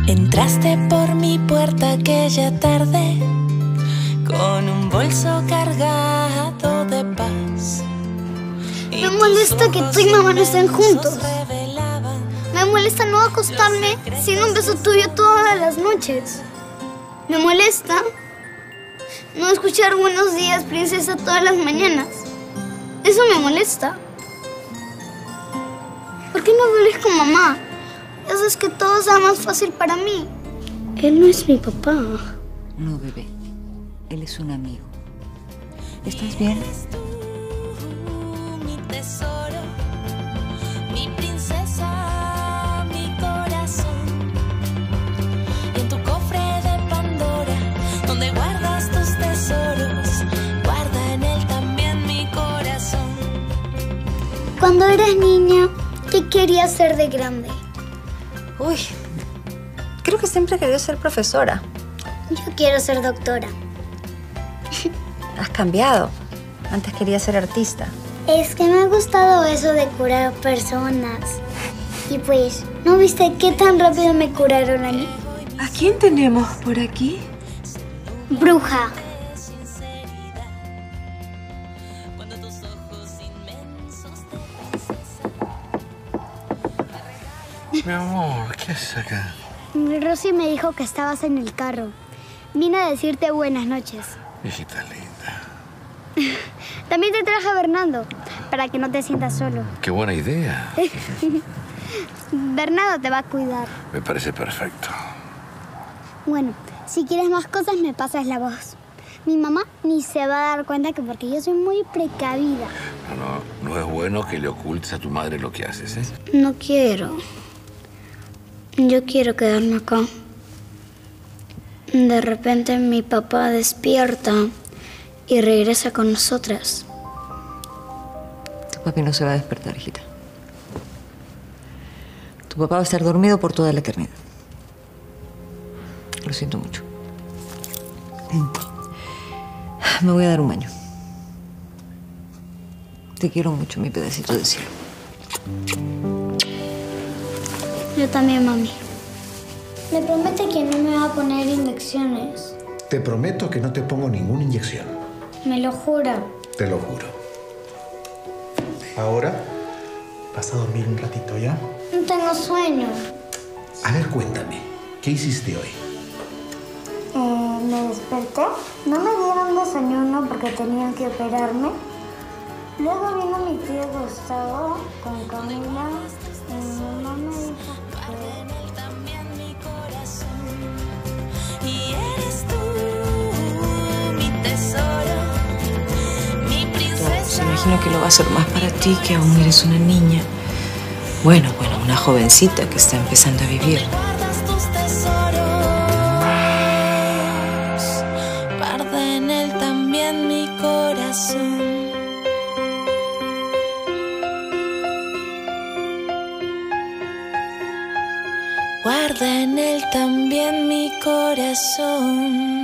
Entraste por mi puerta aquella tarde con un bolso cargado de paz. Me molesta que tú y mamá no estén juntos. Me molesta no acostarme sin un beso tuyo todas las noches. Me molesta no escuchar buenos días, princesa, todas las mañanas. Eso me molesta. ¿Por qué no vuelves con mamá? Haces que todo sea más fácil para mí. Él no es mi papá. No, bebé. Él es un amigo. ¿Estás bien? Mi tesoro, mi princesa, mi corazón. Y en tu cofre de Pandora, donde guardas tus tesoros, guarda en él también mi corazón. Cuando eras niña, ¿qué querías ser de grande? Uy, creo que siempre he querido ser profesora. Yo quiero ser doctora. Has cambiado. Antes quería ser artista. Es que me ha gustado eso de curar personas. Y pues, ¿no viste qué tan rápido me curaron a mí? ¿A quién tenemos por aquí? Bruja. Mi amor, ¿qué haces acá? Rosy me dijo que estabas en el carro. Vine a decirte buenas noches. Hijita linda. También te traje a Bernardo, para que no te sientas solo. Qué buena idea. Bernardo te va a cuidar. Me parece perfecto. Bueno, si quieres más cosas, me pasas la voz. Mi mamá ni se va a dar cuenta que porque yo soy muy precavida. No es bueno que le ocultes a tu madre lo que haces, ¿eh? No quiero. Yo quiero quedarme acá. De repente mi papá despierta y regresa con nosotras. Tu papi no se va a despertar, hijita. Tu papá va a estar dormido por toda la eternidad. Lo siento mucho. Me voy a dar un baño. Te quiero mucho, mi pedacito de cielo. Yo también, mami. Me promete que no me va a poner inyecciones. Te prometo que no te pongo ninguna inyección. Me lo jura. Te lo juro. Ahora, ¿vas a dormir un ratito ya? No tengo sueño. A ver, cuéntame. ¿Qué hiciste hoy? Me desperté. No me dieron desayuno porque tenían que operarme. Luego vino mi tío Gustavo con Camila. Y mi mamá me dijo Y eres tú, mi tesoro, mi princesa. Imagino que lo va a hacer más para ti, que aún eres una niña. Bueno, una jovencita que está empezando a vivir. Guardas tus tesoros, guarda en él también mi corazón. Guarda en él también mi corazón.